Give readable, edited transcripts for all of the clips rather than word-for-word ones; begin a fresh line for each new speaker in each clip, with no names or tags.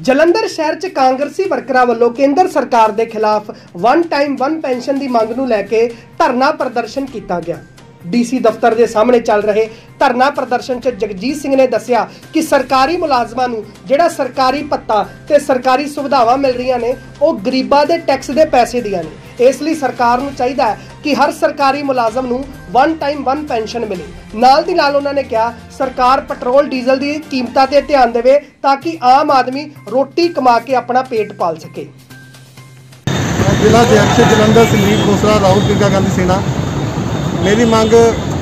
ਜਲੰਧਰ शहर च कांग्रेसी वर्करां ਵੱਲੋਂ केंद्र सरकार के खिलाफ वन टाइम वन पेंशन की मंग नूं लैके धरना प्रदर्शन किया गया। डीसी दफ्तर के सामने चल रहे धरना प्रदर्शन च जगजीत सिंह ने दस्सिया कि सरकारी मुलाजमां नूं जिहड़ा सरकारी भत्ता ते सरकारी सुविधावां मिल रही ने वो गरीबां दे टैक्स के पैसे दियां ने। इसलिए सरकार नूं चाहीदा है कि हर सरकारी मुलाजम नूं वन टाइम वन पेंशन मिले। नाल दी नाल उन्होंने कहा सरकार पेट्रोल डीजल की कीमतां ते ध्यान देवे ताकि आम आदमी रोटी कमा के अपना पेट पाल सके।
जिला अध्यक्ष जलंधर संदीप खोसला राहुल प्रियंका गांधी सेना। मेरी मंग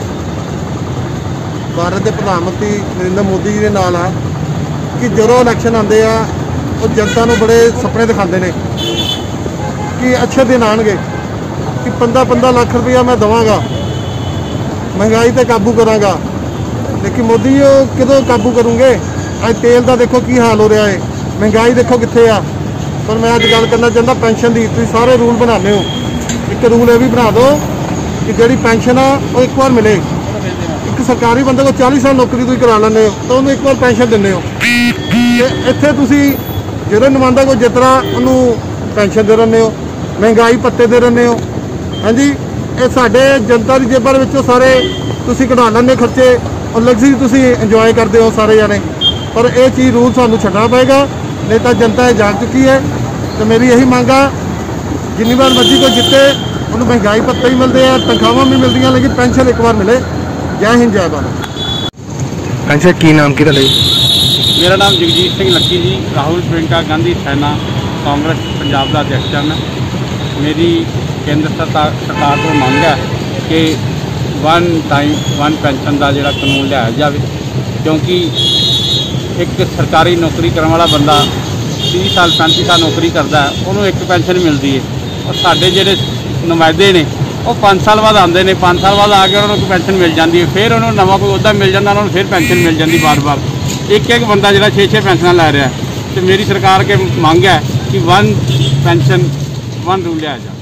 भारत के प्रधानमंत्री नरेंद्र मोदी जी के नाल आ कि जो इलैक्शन आते हैं वो जनता को बड़े सपने दिखाते हैं कि अच्छे दिन आएंगे कि 15-15 लाख रुपया मैं देवांगा, महंगाई पर काबू करांगा। लेकिन मोदी जी कदों काबू करूँगे? अज तेल का देखो की हाल हो रहा है, महंगाई देखो कित्थे आ। पर मैं अज गल करना चाहता पेंशन की। तुसीं सारे रूल बनाने हो, एक रूल यह भी बना दो कि जी पेंशन आ वो एक बार मिले। एक सरकारी बंदे को 40 साल नौकरी तुसीं करा लेंगे हो तो उन्होंने एक बार पेंशन देंगे हो। इत्थे तुसीं जो नुमाइंदा कोई जितना उन्होंने पेंशन दे रहे हो, महंगाई पत्ते दे रहे हो। हाँ जी, ये साडे जनता की जेबां दे विचों सारे तुसीं कढा लैंदे खर्चे और लग्जरी तुसीं इंजॉय करते हो सारे जाने। पर यह चीज़ रूल सानूं छड्डना पेगा, नहीं तो जनता जाग चुकी है। तो मेरी यही मांग आ जिन्नी बार मर्जी कोई जिते उन्होंने महंगाई पत्ते भी मिलते हैं, तनख्वाहां भी मिलती, लेकिन पेंशन एक बार मिले। जय हिंद जय भारत।
अच्छा की नाम की?
मेरा नाम जगजीत सिंह लक्की जी, राहुल प्रियंका गांधी सेना कांग्रेस पंजाब का अध्यक्ष हैं। मेरी केंद्र सरकार को मांग है कि वन टाइम वन पेंशन का जोड़ा कानून लिया जाए, क्योंकि एक सरकारी नौकरी करने वाला बंदा 30 साल 35 साल नौकरी करता है, उन्होंने एक पेंशन मिलती है। और साढ़े जोड़े नुमाइंदे ने वो 5 साल बाद आते हैं, 5 साल बाद आके उन्होंने पेंशन मिल जाती है, फिर उन्होंने नवा कोई अहदा मिल जाता, उन्होंने फिर पेंशन मिल जाती बार बार। एक बंदा जो 6-6 पेंशन लै रहा है। तो मेरी सरकार के मांग है कि वन पेंशन वन रूल लिया जाए।